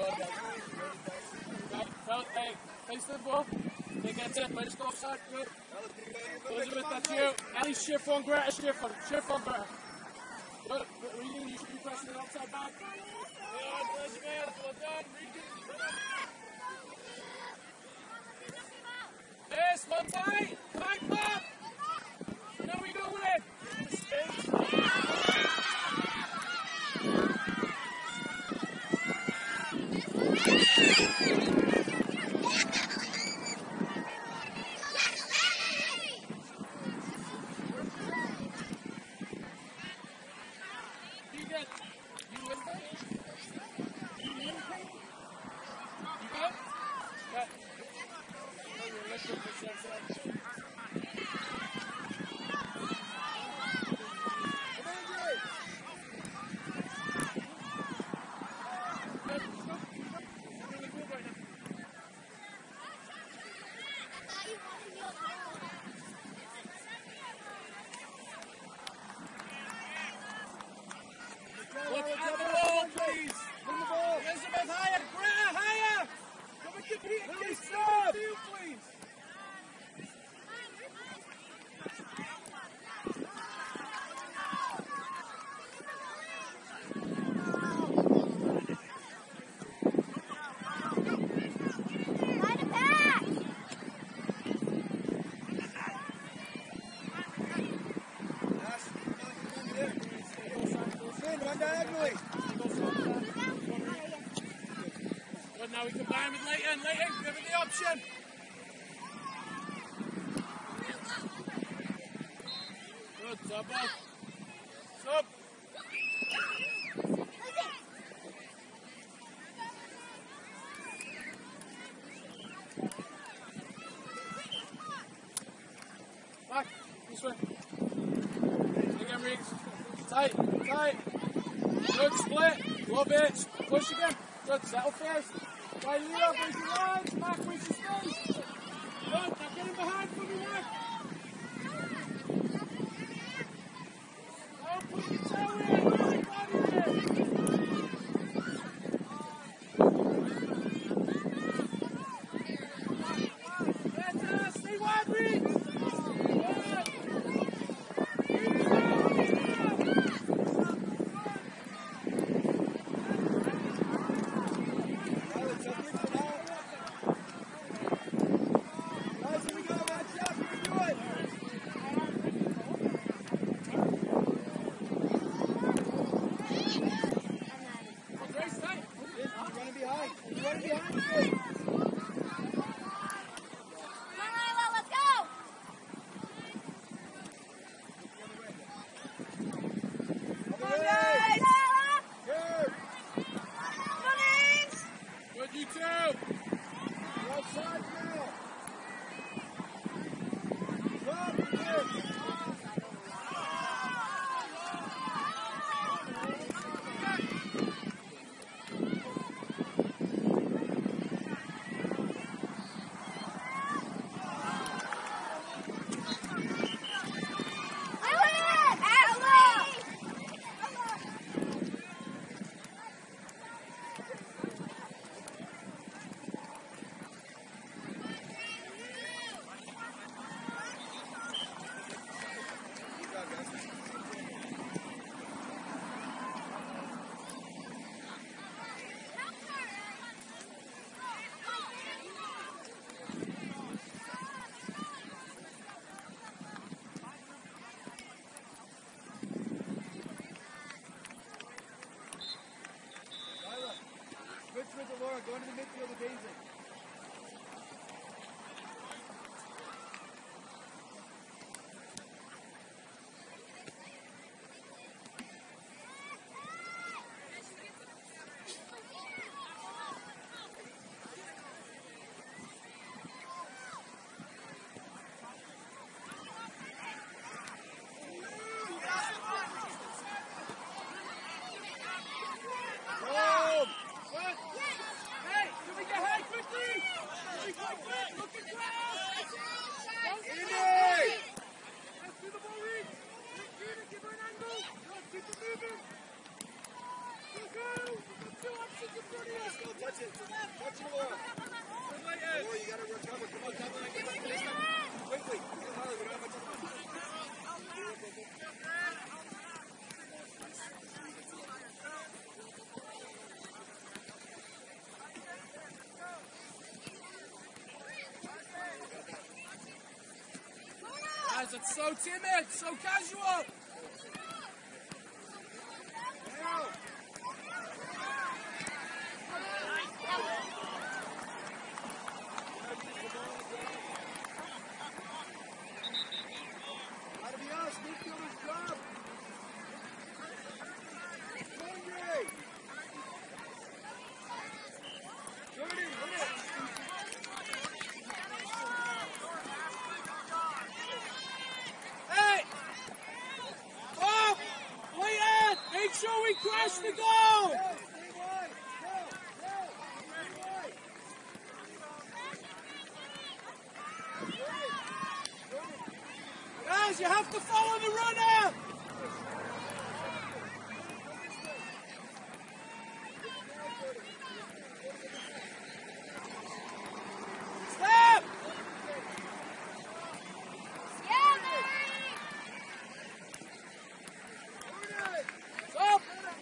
Hey, face the ball. They get it. Let's go outside. Good. Elizabeth, that's you. Ellie, shift on Greta. Shift on Greta. Good. Regan, you should be pressing it outside back. Good. Elizabeth, well done. Regan. Yes, one tight. Back up. Now we go with it. Look at the ball, please. Elizabeth, higher. Greta, higher. Come and compete against the field, please. Good, now we combine with Leighton. Leighton, give it the option. Good, sub up. Sub. Back, this way. Again, Riggs. Tight. Good split. Love it. Push again. Good, settle first. Right, Leo, bring your lines. Back, bring your space. Good, now get him behind for me, Mac. Don't put your toe in. Put your body in. Better. Stay wide, Riggs. You too! You're outside now! Come here! Switch with Laura, go into the midfield with Daisy. Keep it moving! Go! Touch it. Touch it, Laura. Laura, you gotta recover. Come on, come on. Quickly. Harley, we don't have much time. Guys, it's so timid, so casual. Gotta be honest, midfielder's job. Hungry. Jordan, hit it. Hey! Oh! Wait, Ed! Make sure we crash the goal! Stay wide. Guys, you have to follow the runner! Stop! Stop!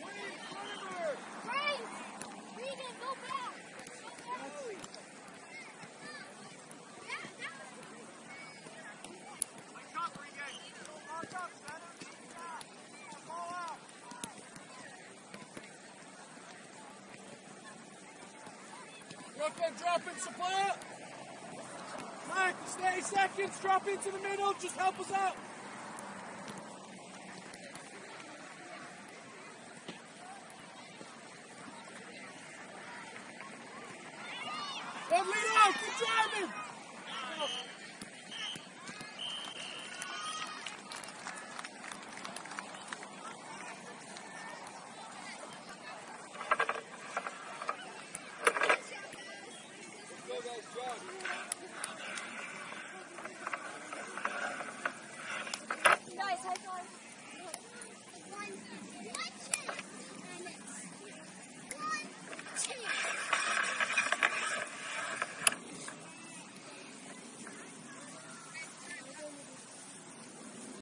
Drop in support. Mike, 30 seconds, drop into the middle, just help us out. Then lead out, keep driving. Go, guys, John.